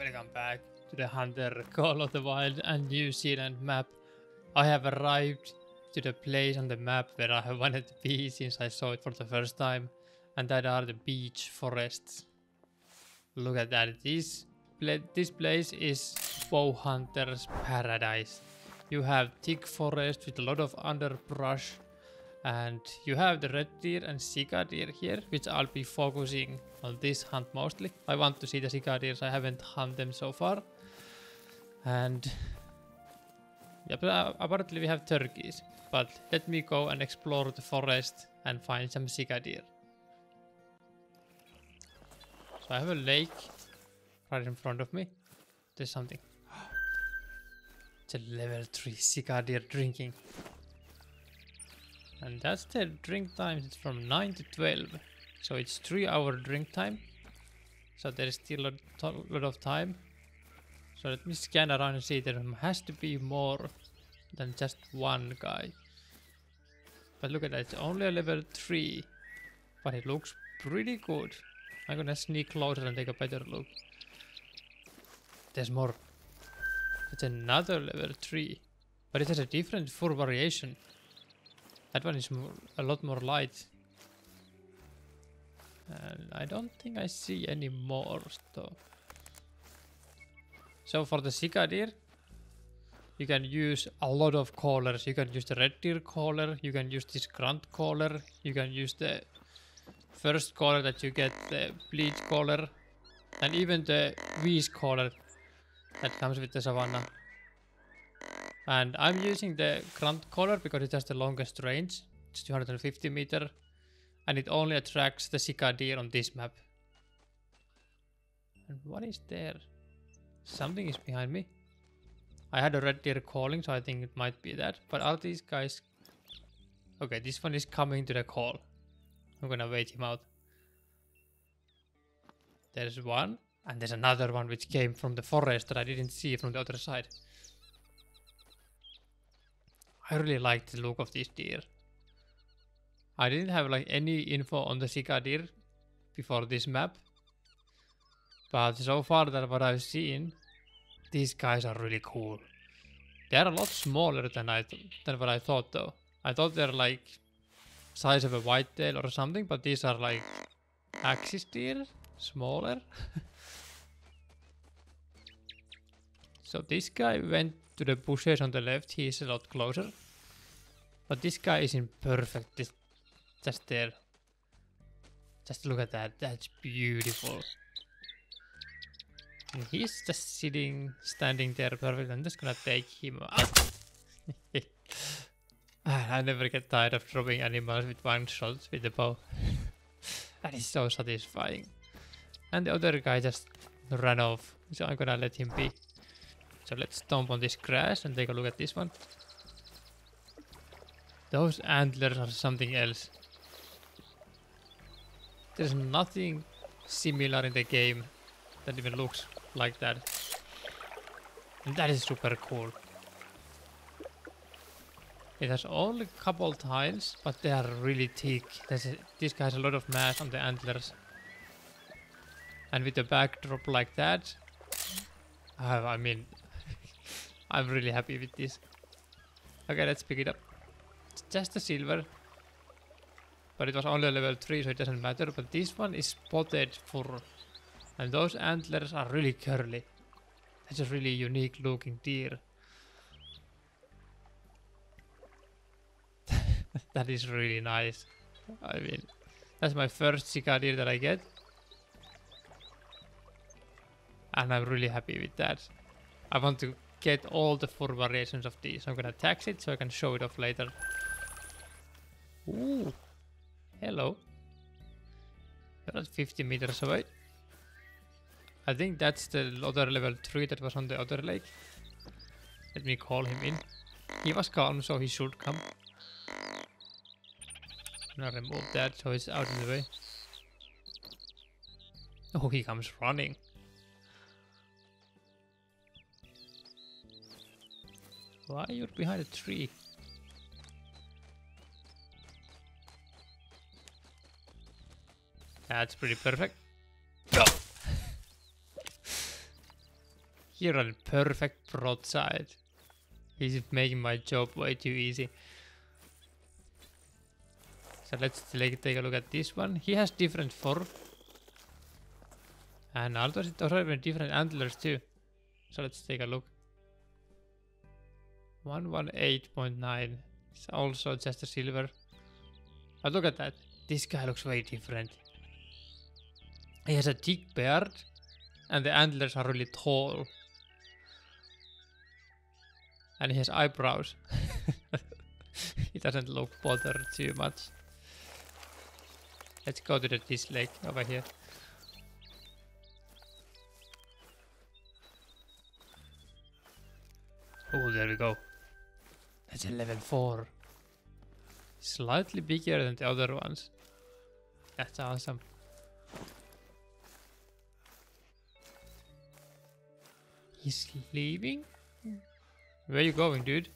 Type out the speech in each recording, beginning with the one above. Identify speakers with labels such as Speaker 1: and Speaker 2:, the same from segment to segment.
Speaker 1: Welcome back to the Hunter Call of the Wild and New Zealand map. I have arrived to the place on the map where I have wanted to be since I saw it for the first time, and that are the beech forests. Look at that, this place is bow hunter's paradise. You have thick forest with a lot of underbrush, and you have the red deer and Sika deer here, which I'll be focusing on this hunt mostly. I want to see the Sika deers, I haven't hunted them so far. And yeah, but apparently we have turkeys. But let me go and explore the forest and find some Sika deer. So I have a lake right in front of me. There's something. It's a level 3 Sika deer drinking. And that's the drink time, it's from 9 to 12. So it's 3-hour drink time. So there is still a lot of time. So let me scan around and see, there has to be more than just one guy. But look at that, it's only a level 3. But it looks pretty good. I'm gonna sneak closer and take a better look. There's more. It's another level 3. But it has a different fur variation. That one is a lot more light. And I don't think I see any more though. So for the Sika deer, you can use a lot of collars. You can use the red deer collar, you can use this grunt collar, you can use the first collar that you get, the bleach collar, and even the V's collar that comes with the savanna. And I'm using the grunt collar because it has the longest range. It's 250 meter. And it only attracts the Sika deer on this map. And what is there? Something is behind me. I had a red deer calling, so I think it might be that. But are these guys... Okay, this one is coming to the call. I'm gonna wait him out. There's one. And there's another one which came from the forest that I didn't see from the other side. I really like the look of this deer. I didn't have like any info on the Sika deer before this map. But so far that what I've seen, these guys are really cool. They are a lot smaller than what I thought though. I thought they're like size of a whitetail or something, but these are like axis deer, smaller. So this guy went to the bushes on the left, he's a lot closer. But this guy is in perfect, just there. Just look at that, that's beautiful. And he's just standing there perfect. I'm just gonna take him out. I never get tired of dropping animals with one shot with the bow. That is so satisfying. And the other guy just ran off, so I'm gonna let him be. So let's stomp on this grass and take a look at this one. Those antlers are something else. There's nothing similar in the game that even looks like that. And that is super cool. It has only a couple tiles, but they are really thick. This guy has a lot of mass on the antlers. And with the backdrop like that, I mean, I'm really happy with this. Okay, let's pick it up. It's just a silver. But it was only a level 3, so it doesn't matter. But this one is spotted fur. And those antlers are really curly. That's a really unique looking deer. That is really nice. I mean, that's my first Sika deer that I get. And I'm really happy with that. I want to get all the fur variations of these. I'm gonna tax it so I can show it off later. Ooh. Hello. You're at 50 meters away. I think that's the other level 3 that was on the other lake. Let me call him in. He was calm, so he should come. I'm gonna remove that so it's out of the way. Oh, he comes running. Why are you behind a tree? That's pretty perfect. Go! He ran perfect broadside. He's making my job way too easy. So let's take a look at this one. He has different fur. And also have different antlers too. So let's take a look. 118.9. It's also just a silver. But look at that. This guy looks way different. He has a thick beard. And the antlers are really tall. And he has eyebrows. He doesn't look bothered too much. Let's go to this lake over here. Oh, there we go. That's a level 4. Slightly bigger than the other ones. That's awesome. He's leaving? Where are you going, dude?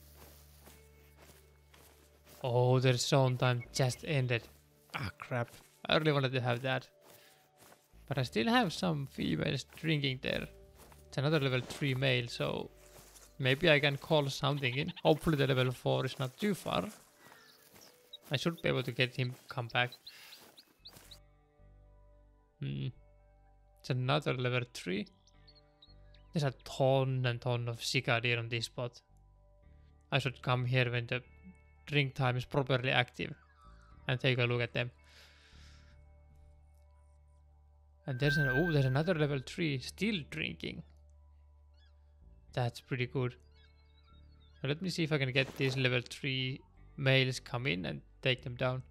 Speaker 1: Oh, their zone time just ended. Ah, crap. I really wanted to have that. But I still have some females drinking there. It's another level 3 male, so maybe I can call something in. Hopefully the level 4 is not too far. I should be able to get him come back. It's another level 3. There's a ton and ton of Sika Deer on this spot. I should come here when the drink time is properly active and take a look at them. And there's another level 3 still drinking. That's pretty good. So let me see if I can get these level 3 males come in and take them down.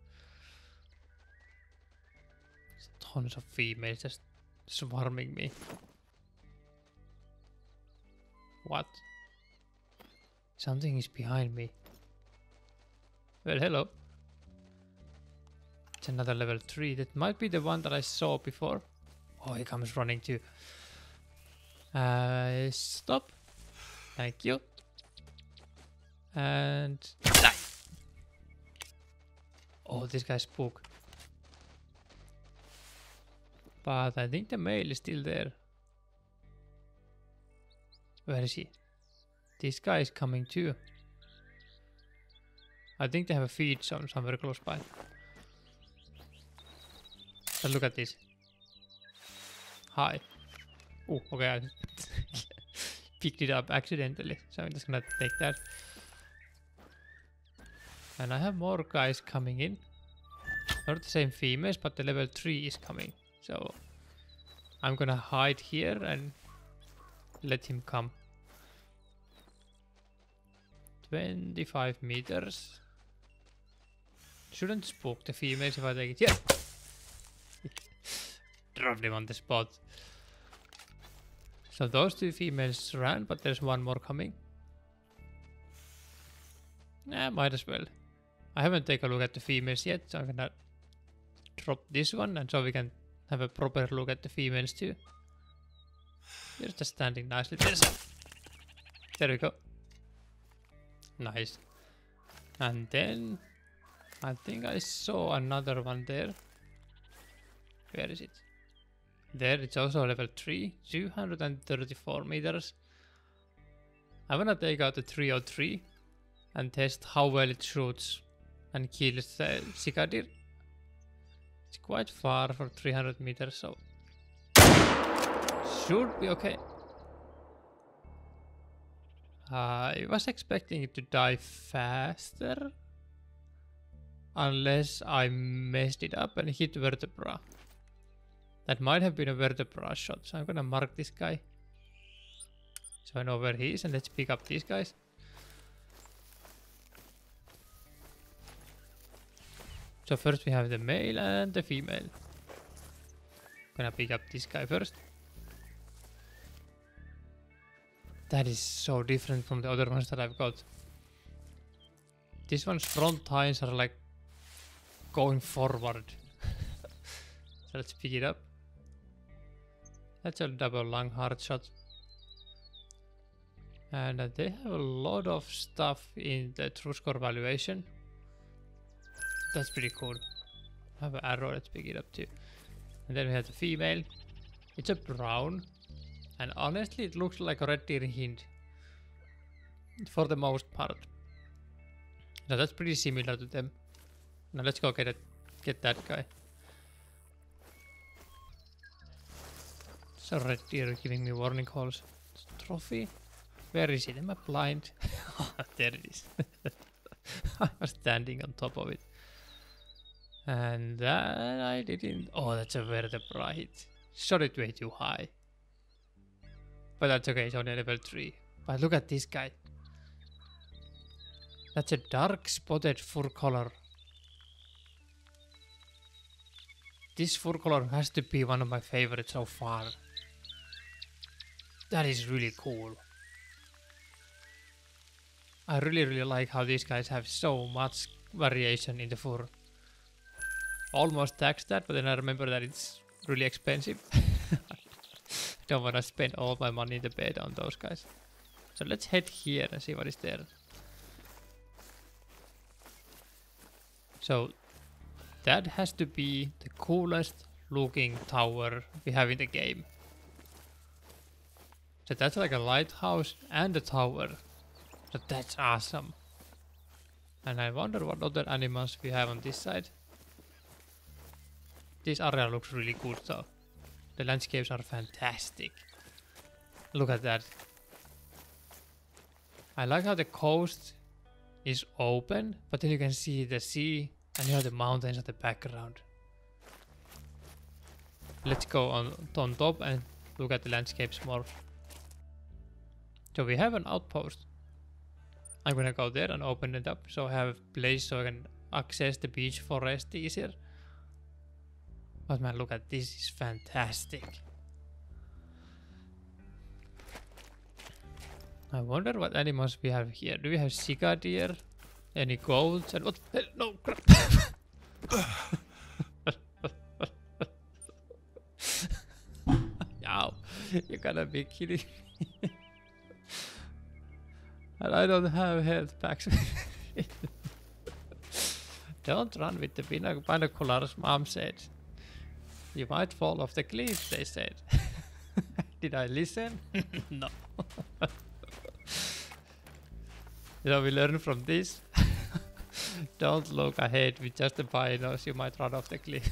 Speaker 1: There's tons of females just swarming me. What? Something is behind me. Well, hello. It's another level 3. That might be the one that I saw before. Oh, he comes running too. Stop. Thank you. And die. Oh, this guy's spook. But I think the male is still there. Where is he? This guy is coming too. I think they have a feed zone somewhere close by. But look at this. Hi. Oh, okay, I picked it up accidentally, so I'm just gonna take that. And I have more guys coming in. Not the same females, but the level 3 is coming. So I'm gonna hide here and let him come. 25 meters. Shouldn't spook the females if I take it. Yeah! Dropped him on the spot. So those 2 females ran, but there's one more coming. Might as well. I haven't taken a look at the females yet, so I'm gonna drop this one, and so we can have a proper look at the females too. They're just standing nicely. There we go. Nice. And then I think I saw another one there. Where is it? There, it's also level 3, 234 meters. I wanna take out the 303 and test how well it shoots and kills the Sika Deer. It's quite far for 300 meters, so should be okay. I was expecting it to die faster, unless I messed it up and hit vertebra. That might have been a vertebra shot, so I'm gonna mark this guy. So I know where he is, and let's pick up these guys. So first we have the male and the female. Gonna pick up this guy first. That is so different from the other ones that I've got. This one's front tines are like going forward. So let's pick it up. That's a double lung hard shot. And they have a lot of stuff in the true score valuation. That's pretty cool. I have an arrow, let's pick it up too. And then we have the female. It's a brown. And honestly, it looks like a red deer hind. For the most part. So that's pretty similar to them. Now let's go get that guy. So red deer giving me warning calls. Trophy? Where is it? Am I blind? There it is. I was standing on top of it. And then I didn't... Oh, that's a vertebrate. Shot it way too high. But that's okay, it's only level 3. But look at this guy. That's a dark spotted fur color. This fur color has to be one of my favorites so far. That is really cool. I really like how these guys have so much variation in the fur. Almost taxed that, but then I remember that it's really expensive. Don't want to spend all my money in the bed on those guys. So let's head here and see what is there. So that has to be the coolest looking tower we have in the game. So that's like a lighthouse and a tower. So that's awesome. And I wonder what other animals we have on this side. This area looks really good though. The landscapes are fantastic. Look at that. I like how the coast is open, but then you can see the sea and you have the mountains at the background. Let's go on top and look at the landscapes more. So we have an outpost. I'm gonna go there and open it up so I have a place so I can access the beach forest easier. But man, look at this, is fantastic. I wonder what animals we have here. Do we have Sika Deer? Any goats? And what? No, crap! Yow, you gotta be kidding me. And I don't have health packs. Don't run with the binoculars, Mom said. You might fall off the cliff, they said. Did I listen? No. So we learn from this. Don't look ahead with just the binos, you might run off the cliff.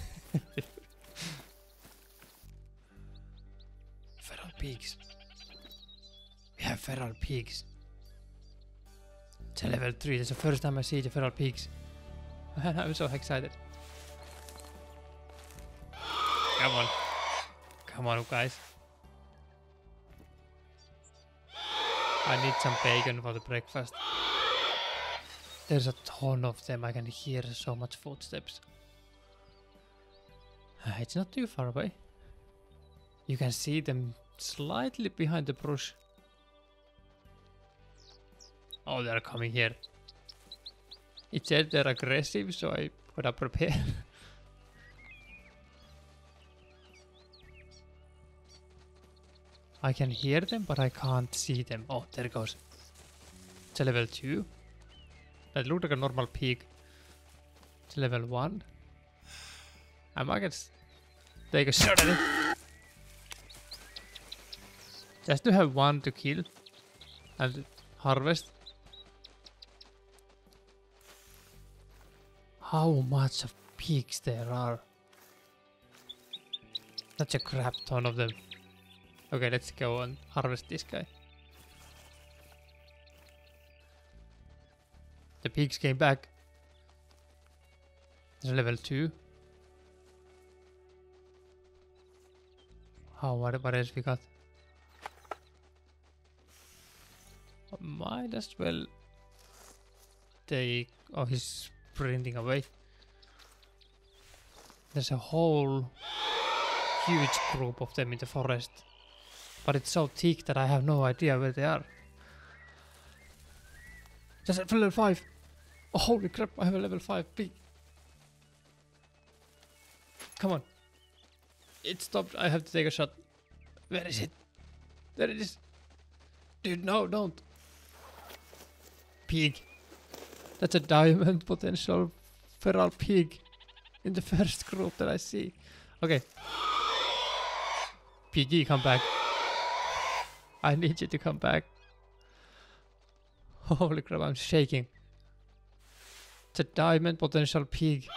Speaker 1: Feral pigs. We have feral pigs. It's a level 3, that's the first time I see the feral pigs. I'm so excited. Come on. Come on, guys. I need some bacon for the breakfast. There's a ton of them, I can hear so much footsteps. It's not too far away. You can see them slightly behind the brush. Oh, they're coming here. It said they're aggressive, so I gotta prepare. I can hear them, but I can't see them. Oh, there it goes. It's a level 2. That looked like a normal pig. It's level 1. I might just take a shot at it. Just to have one to kill and harvest. How much of pigs there are? That's a crap ton of them. Okay, let's go and harvest this guy. The pigs came back. There's level 2. Oh, what else we got? Might as well take... Oh, he's sprinting away. There's a whole huge group of them in the forest. But it's so thick that I have no idea where they are. Just at level 5. Oh, holy crap, I have a level 5 pig. Come on. It stopped, I have to take a shot. Where is it? There it is. Dude, no, don't. Pig. That's a diamond potential feral pig in the first group that I see. Okay. Piggy, come back. I need you to come back. Holy crap, I'm shaking. It's a diamond potential pig.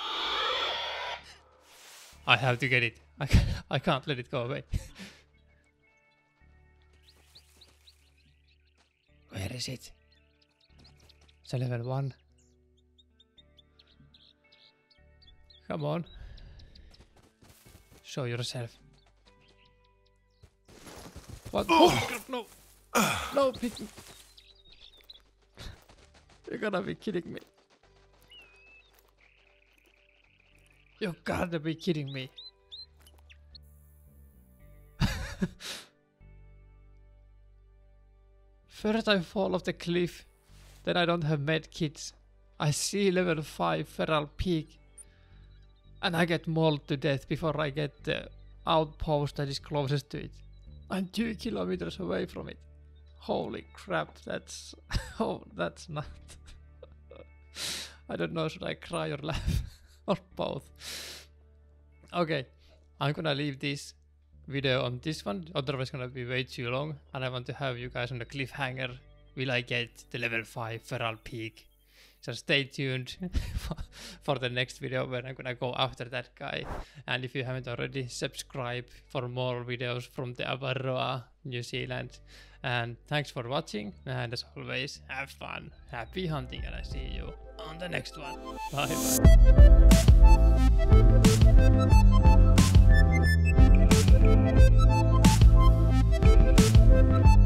Speaker 1: I have to get it. I can't let it go away. Where is it? It's a level 1. Come on. Show yourself. What? Oh, no! No, pick me! You're gonna be kidding me. You gotta be kidding me. First I fall off the cliff, then I don't have med kits. I see level 5 feral pig, and I get mauled to death before I get the outpost that is closest to it. I'm 2 kilometers away from it. Holy crap, that's... oh, that's not... I don't know, should I cry or laugh? Or both? Okay, I'm gonna leave this video on this one, otherwise it's gonna be way too long, and I want to have you guys on the cliffhanger. Will I get the level 5 feral pig? So stay tuned for the next video where I'm gonna go after that guy. And if you haven't already, subscribe for more videos from the Avarroa, New Zealand. And thanks for watching, and as always, have fun, happy hunting, and I see you on the next one. Bye bye.